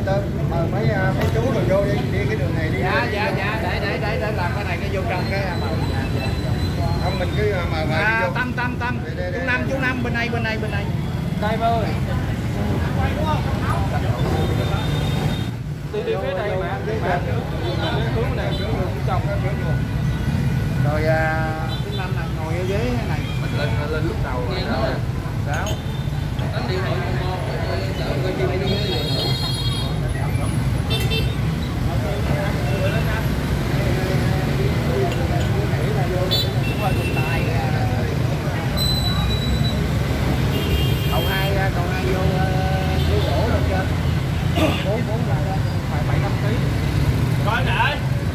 mời mấy chú rồi vô đi cái đường này đi. Dạ để làm cái này cái vô trong cái mời. Không mình cứ mời vô. Tâm chú Năm bên này. Đây ơi. Đi phía đây mà hướng này trong rồi chú Năm này ngồi ở ghế này lên lúc đầu rồi đó. Sao? Đánh điện thoại cậu hai vô cái gỗ lên trên 4 là phải 7-5 kg. Coi nè.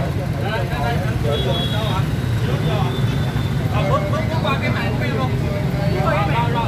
Bước qua cái màn kia luôn. Rồi.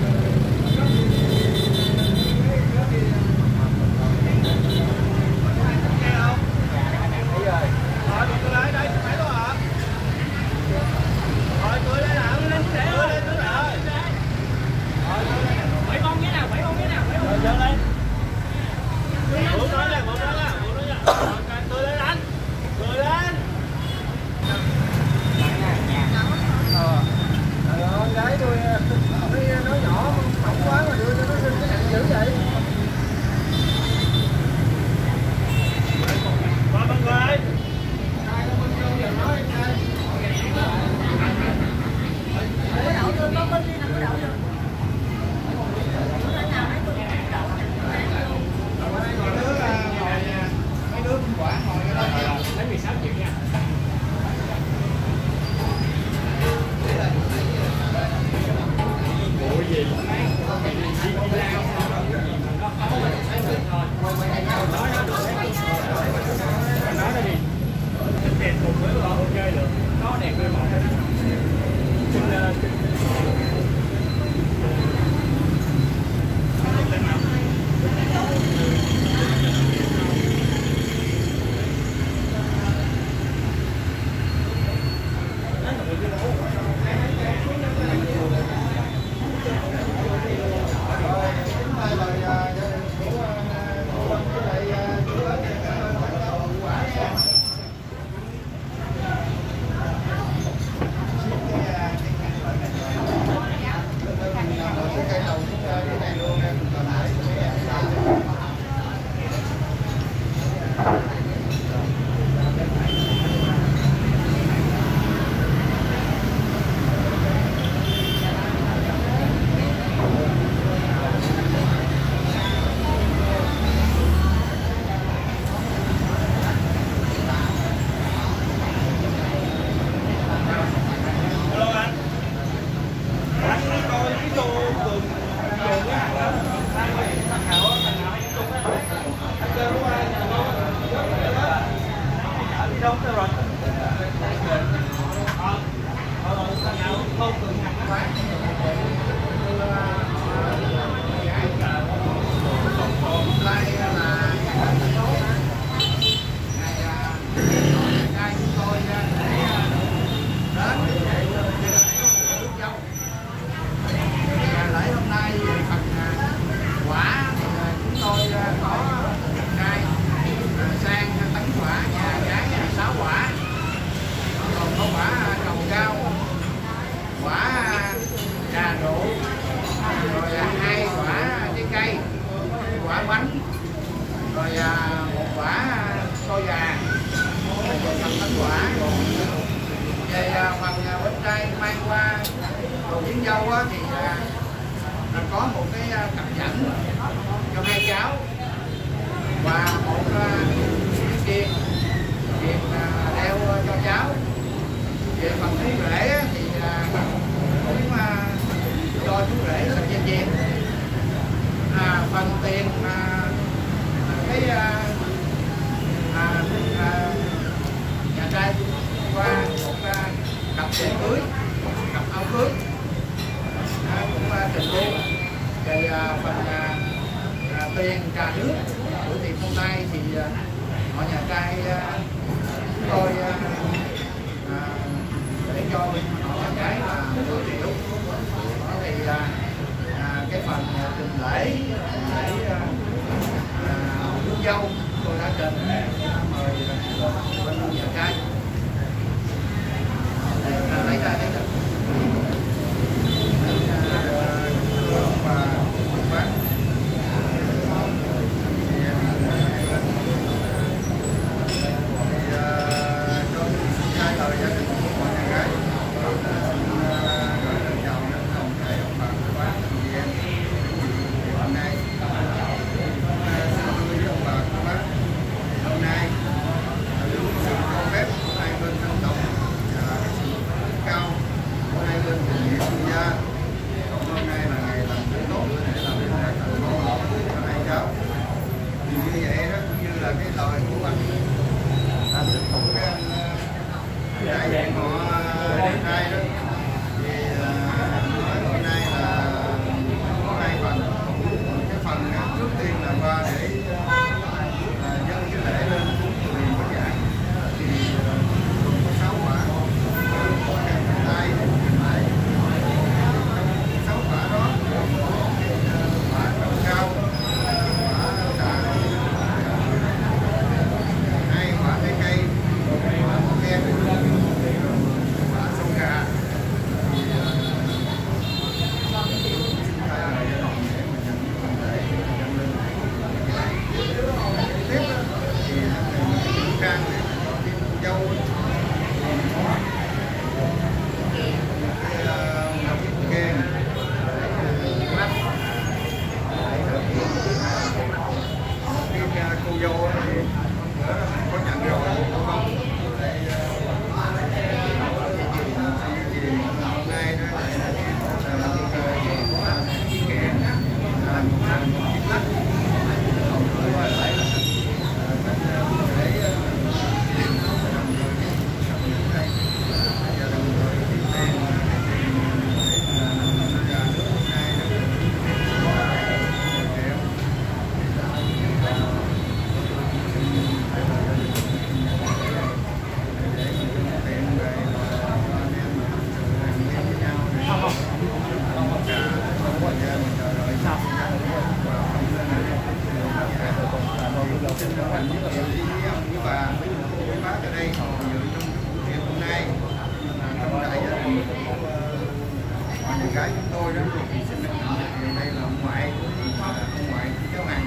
Có một cái cặp nhẫn cho hai cháu và một cái chuyền đeo cho cháu. Về phần chú rể thì cũng cho chú rể rất là nhiều. Phần tiền cái nhà trai qua một cặp tiền cưới, cặp áo cưới cũng trình luôn. Thì phần tiền trà nước của tiệc hôm nay thì họ nhà trai chúng tôi để cho họ nhà gái là 10 triệu. Thì cái phần trình lễ để con dâu tôi đã trình mời bên nhà trai lấy ra gái chúng tôi đó thì xin đây là ông ngoại cháu Hằng,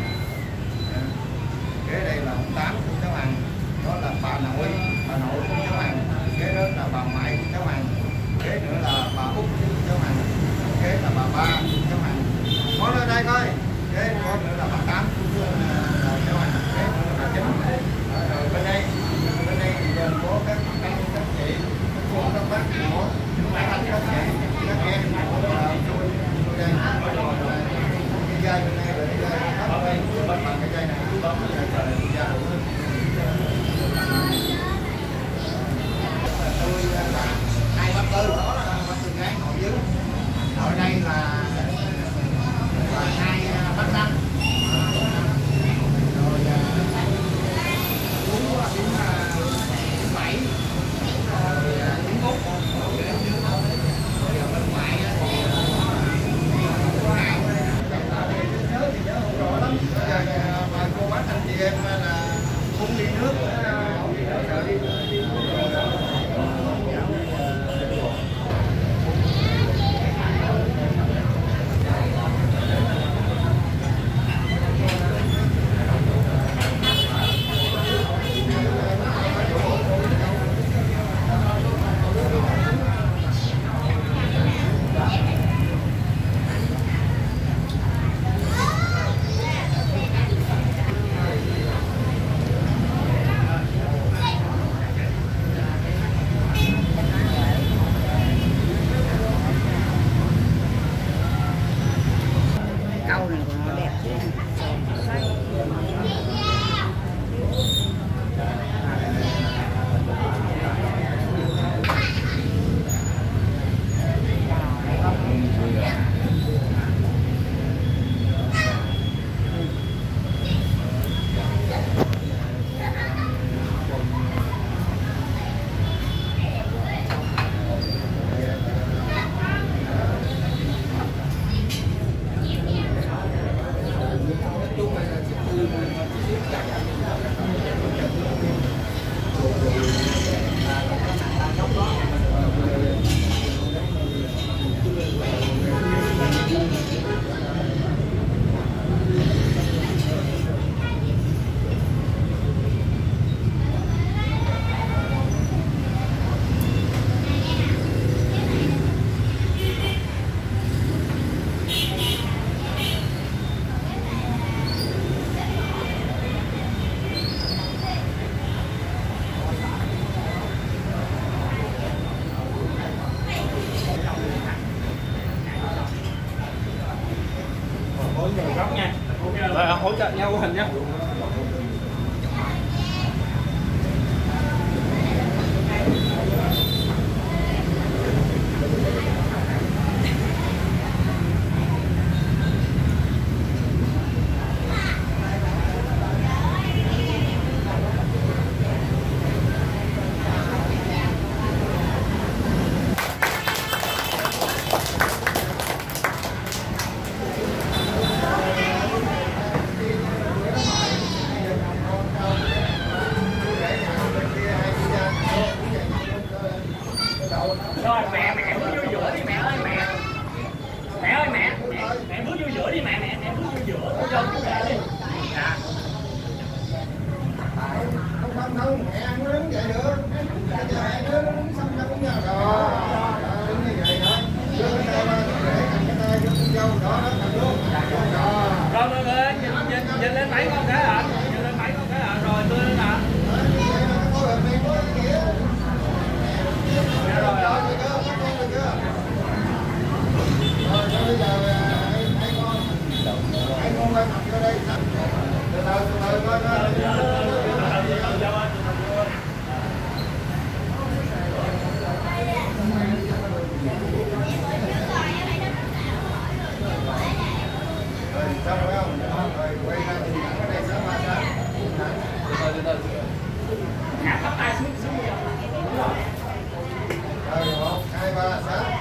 kế đây là ông Tám của cháu Hằng, đó là bà nội của cháu Hằng, kế đó là bà ngoại của cháu Hằng, kế nữa là bà út của cháu Hằng, kế là bà ba của cháu Hằng. Có lên đây coi, kế có nữa là bà Tám của cháu Hằng, kế nữa là bà Chính. Rồi bên đây thì gồm có các anh các chị, các cô các bác của các anh các chị, các em của tôi đây, rồi cái dây bên đây là cái dây thấp bên bằng cái dây này cứ bấm cái dây đủ tôi là 2 bác tư gái nội dưới, ở đây là 2 bác năm, rồi đúng là đến 7, rồi đến 1, rồi bên ngoài thì bà cô bác anh chị em là cũng đi nước mình nhé. Rồi mẹ bước vô giữa đi mẹ ơi mẹ. Mẹ ơi mẹ bước vô giữa đi mẹ bước vô giữa tôi cho chú rể đi. Dạ. Không mẹ ăn đứng vậy được. Mẹ đứng xong ra cũng nhau rồi. Đứng như vậy thôi. Đưa cái tay ra để cầm cái tay vô con dâu đó nó cầm luôn. Rồi mọi người nhìn lên 7 con cái ạ. Nhìn lên 7 con cái ạ. Rồi tôi lên ạ. Dạ rồi ạ. Bây giờ hai con quay mặt vô đây. Từ từ coi xong phải không? Rồi quay ra thì ở đây sáng ba sáng. Từ từ. Hạ thấp tay xuống. Rồi 1, 2, 3 sáng.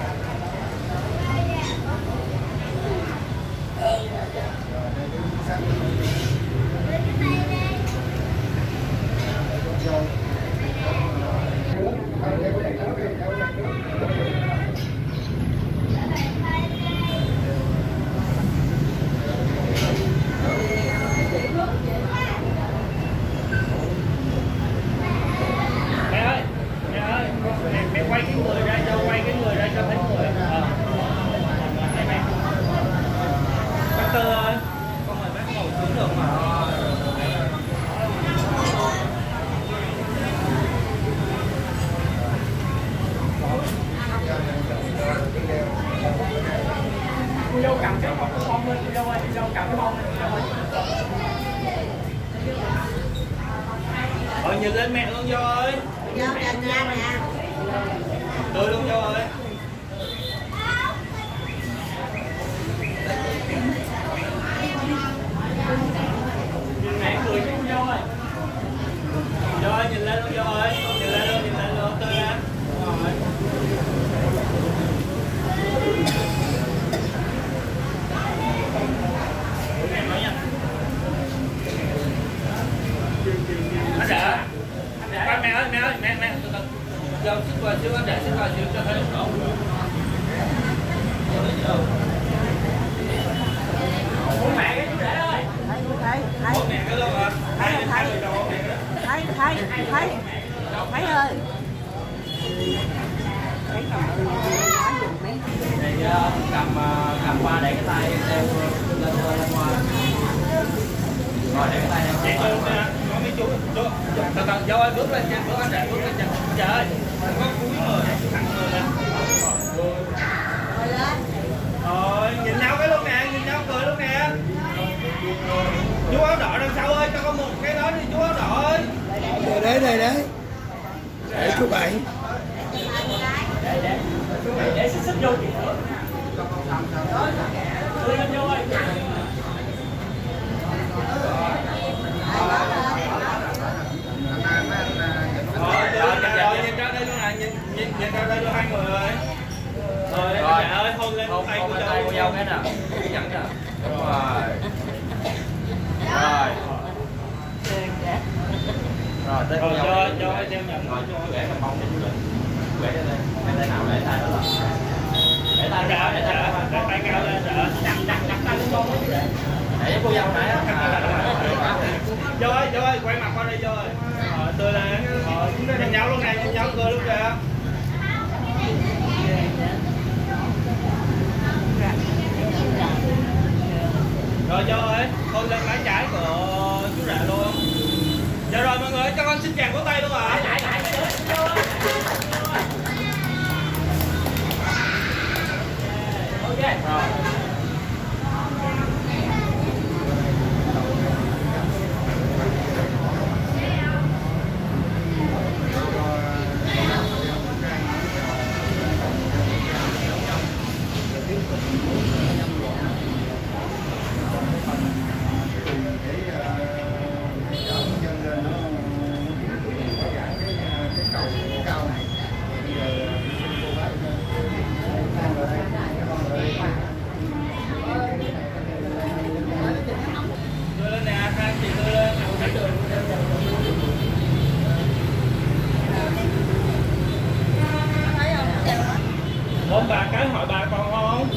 Mẹ quay cái người ra cho thấy người. Mẹ. Bác Tư ơi, con mời bác ngồi xuống được mà. Cô dâu cầm cái bông lên, cô dâu ơi, cô dâu cầm cái bông lên, cô dâu ơi. Nhìn lên mẹ luôn dâu ơi. Dâu chào nha nè. Tươi luôn dâu ơi. Nhìn mẹ cười chứ dâu ơi. Dâu ơi nhìn lên luôn dâu ơi. Nhìn lên luôn, tươi lên. Rồi. Em nói nha. Anh đỡ. Mẹ ơi, từ từ. Dâu xích qua xíu, anh để xích qua xíu cho thấy nó ổn. Ủa mẹ cái chú rể ơi. Thấy. Ủa mẹ cái luôn hả? Thấy ơi. Thì cầm qua để cái tay đeo lên qua. Rồi để cái tay đeo. Chị ơi, có mấy chú. Từ từ dâu ơi bước lên trên, bước anh rể bước lên trên. Trời ơi, có cúi người, thẳng người lên. Rồi, nhìn nhau cái luôn nè, nhìn nhau cười luôn nè. Chú áo đỏ đằng sau ơi, cho con một cái đó đi chú áo đỏ ơi. Đây đấy. Để chú bạn. Để xích vô kìa. Tươi lên vô ơi. Rồi, nhìn ra đây luôn nè, nhìn ra đây luôn hai người ơi. Rồi, mẹ ơi, hôn lên tay cô dâu cái nè. Dẫn nè. Đúng rồi. Rồi, tới cô dâu. Cho ai đeo nhận. Rồi, chú rể cầm bông cho chú rể. Chú rể đây. Em tay nào để tay đó là. Để tay ra, để tay cao lên, đặt tay lên con chú rể. Để cô dâu nãy á. Vô ơi, quay mặt qua đây vô ơi. Tươi lên. Nhìn nhau luôn nè, nhìn nhau cười luôn kìa. Rồi vô ơi, hôn lên má trái của chú rể luôn. Dạ rồi mọi người, cho con xin chàng vỗ tay luôn ạ. Ok. Rồi. chị tươi lên, không thấy được. Bốn bà cái hỏi bà con không?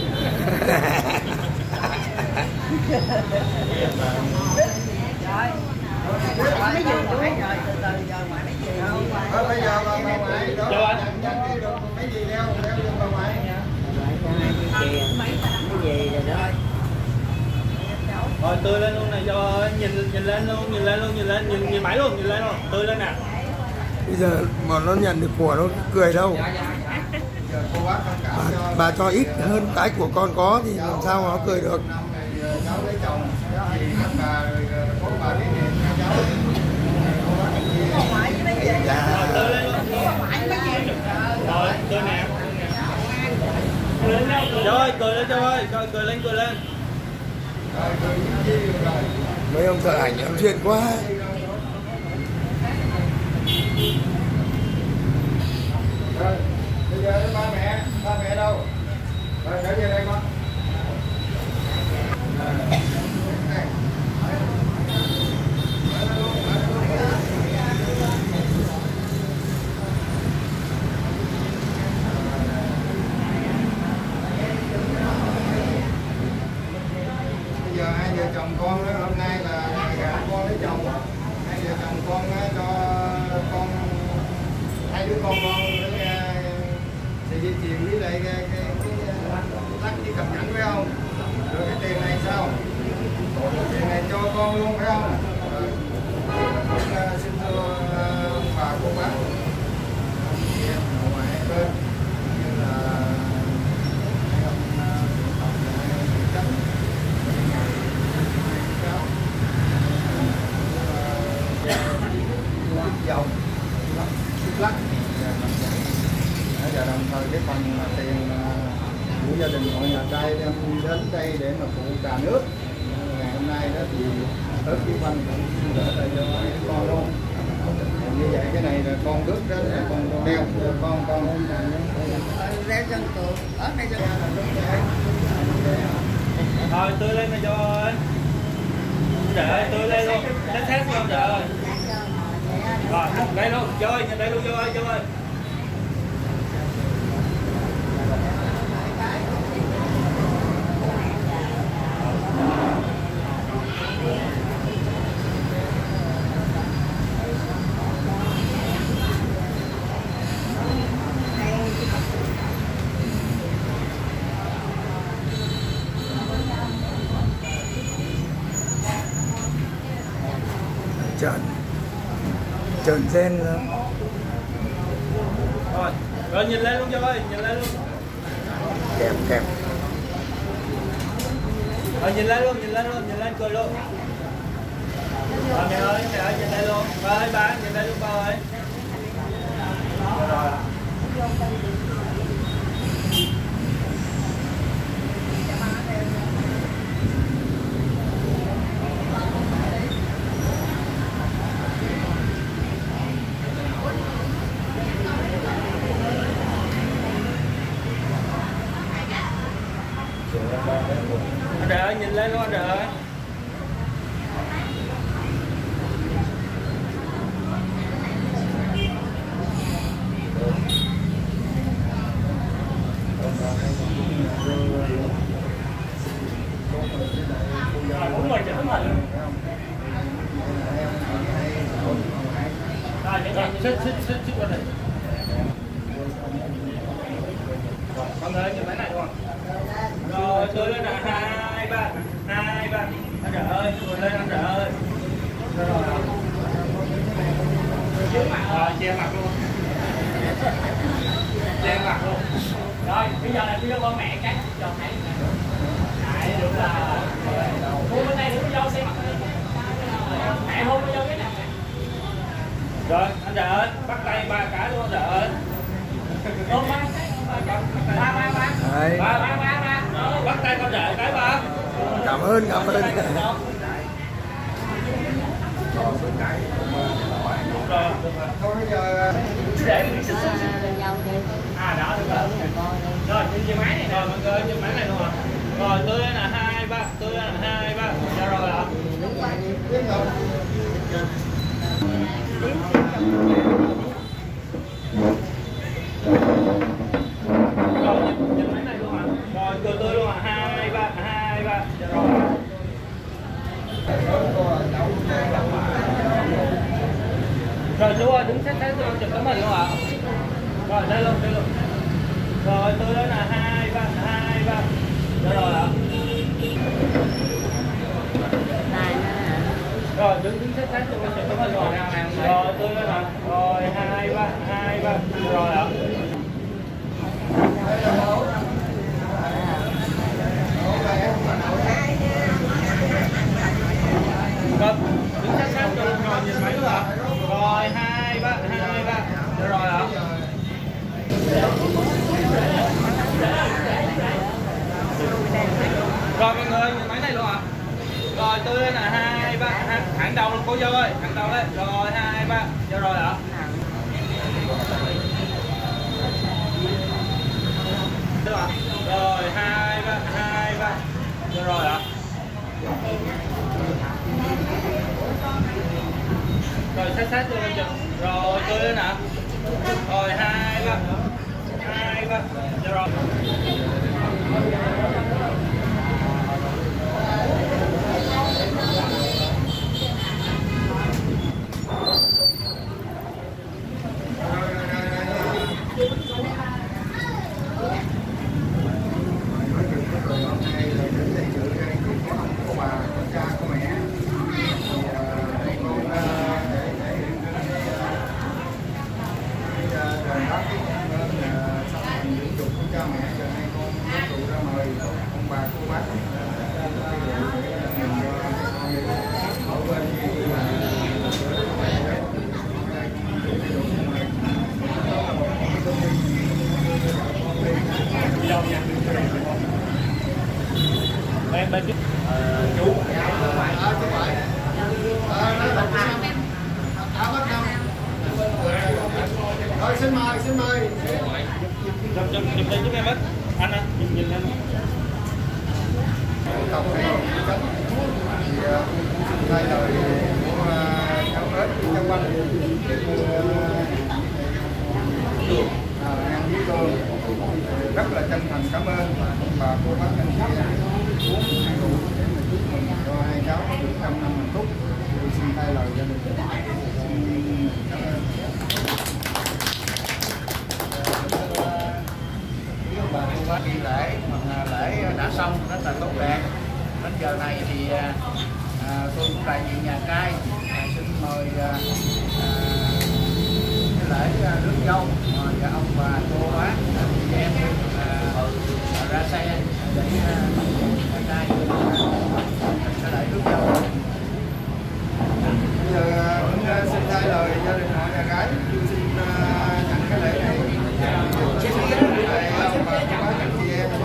Mấy giường ngoại rồi, từ từ giờ ngoại mấy giường không? Bây giờ bà ngoại đó dặn được mấy gì đeo giùm bà ngoại. Cái gì rồi đó. Rồi tươi lên luôn này cho ơi, nhìn lên luôn, nhìn máy luôn, nhìn lên luôn, tươi lên nè. Bây giờ mà nó nhận được của nó cười đâu. Bà cho ít hơn cái của con có thì làm sao mà nó cười được. Cháu lấy chồng thì bà có bà biết cháu. Ngoại với mấy gì? Tươi lên luôn. Rồi, tươi nè. Trời ơi, cười lên Châu ơi, cười lên. Mấy ông thợ ảnh em duyên quá. Rồi, bây giờ đến ba mẹ đâu? Rồi, trở về đây con. Bây giờ hai vợ chồng con đó, hôm nay là gả con lấy chồng. Hai vợ chồng con cho con hai đứa con sẽ di chuyển với lại cái lắc với cặp nhẫn phải không? Rồi cái tiền này sao? Tiền này cho con luôn phải không? Xin thưa ông bà cô bác ngoại bên như là dầu thuốc lắc và đồng thời cái phần tiền của gia đình họ nhà trai đem đến đây để mà phụ trà nước ngày hôm nay đó thì hết cái phần cũng đỡ lại cho con luôn. Như vậy cái này là con rước đó là con đeo con Đeo chân tường, ở đây chân. Thôi tươi lên này cho ơi. Trời ơi, tươi lên luôn, thét luôn trời ơi. Rồi, đây luôn, vô ơi, đây luôn vô ơi. trần sen Rồi nhìn lên luôn cho ơi, nhìn lên luôn. kèm Rồi nhìn lên cười luôn. Rồi mẹ ơi nhìn lên luôn. Ba ơi ba nhìn lên luôn ba ơi. Rồi. Anh Trời ơi, nhìn lên luôn anh Trời ơi. Đúng rồi, đúng rồi. Rồi, xích qua đây. Con ơi, nhìn máy này đúng không? Rồi, tôi lên là 2, 3. Anh Trời ơi, tôi lên anh Trời ơi. Rồi. Che mặt luôn. Che mặt luôn. Rồi, bây giờ là video con mẹ cái cho thấy. Đấy, đúng là. Hôn bên đây, đừng có dâu xem mặt đi. Mẹ hôn bên dâu cái nào. Rồi, anh Trời ơi, bắt tay 3 cái luôn anh Trời ơi. Ôm 3 cái, ba. Bắt tay con Trời cái ba. Cảm ơn. Rồi. Thôi bây giờ Để mình xích. Đó được rồi. Rồi, trên máy này. Rồi mọi người trên máy này luôn rồi. Rồi, tôi là 2, 3. Rồi ạ. Biết không? Rồi, nhìn máy này luôn hả? Rồi, từ từ luôn hả? 2, 3, 2, 3. Rồi. Rồi chú ơi, đứng sát tôi chụp tấm hình luôn ạ. Rồi, đây luôn, đây luôn. Rồi, từ đây là 2, 3, 2, 3. Rồi ạ. Rồi, đứng sát tôi chụp tấm hình luôn. Rồi, từ đây là. Rồi, 2, 3, 2, 3. Rồi ạ. Rồi, đứng sát tôi rồi nhìn máy luôn ạ. Rồi, 2, 3, 2, 3. Rồi ạ. Rồi mọi người, nhìn máy này luôn ạ. Rồi, tôi lên là 2, 3, thẳng đầu luôn cô dâu ơi, thẳng đầu lên. Rồi, 2, 3. Rồi ạ. Rồi, 2, 3, 2, 3. Rồi ạ. Rồi, sát tôi lên chụp. Rồi, tôi lên ạ. Rồi, 2, 3. 2, 3. Rồi. Cha mẹ giờ nay con có tụ ra mời ông bà cô bác ở bên Bên chú rồi xin mời chụp đây giúp em hết anh nhìn anh tổng này thì thay lời của cháu hết trong quanh ăn với cơm rất là chân thành cảm ơn bà cô bác anh chị uống ăn đủ để mà chúc mừng cho hai cháu được 100 năm hạnh phúc. Tôi xin thay lời gia đình cảm ơn. Bà cô bác đi lễ mà lễ đã xong rất là tốt đẹp. Đến giờ này thì tôi cũng đại diện nhà trai xin mời cái lễ rước dâu và ông bà cô bác chị em ra xe để nhà trai sẽ lễ rước dâu. Bây giờ cũng xin thay lời gia đình họ nhà gái, tôi xin nhận cái lễ này. Ông bà cô bác anh chị em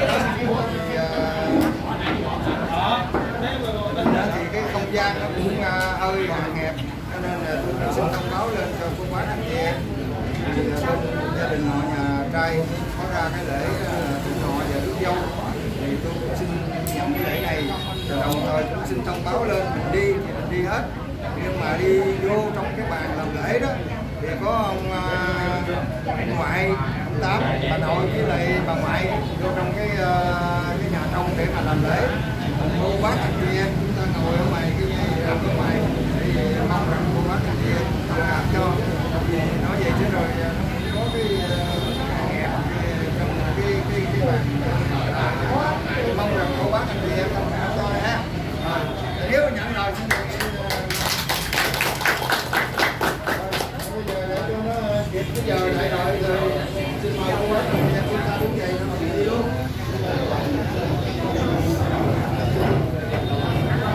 thì cái không gian nó cũng hơi hạn hẹp, cho nên là tôi xin thông báo lên cho cô bác anh chị em. Thì bên gia đình họ nhà trai có ra cái lễ tụng họ và rước dâu thì tôi cũng xin nhận cái lễ này, rồi đồng thời cũng xin thông báo lên mình đi thì mình đi hết, nhưng mà đi vô trong cái bàn làm lễ đó thì có ông ngoại, ông Tám, bà nội với lại bà ngoại vô trong cái nhà trong để mà làm lễ. Cô bác anh chị em chúng ta ngồi ở ngoài cái ở ngoài thì mong rằng cô bác anh chị em thông cảm cho, vì nói vậy chứ rồi nó có cái hẹp trong cái bàn, mong rằng cô bác anh chị em thông cảm cho ha. Nếu nhận rồi xin được bây giờ để cho nó kịp cái giờ lại rồi.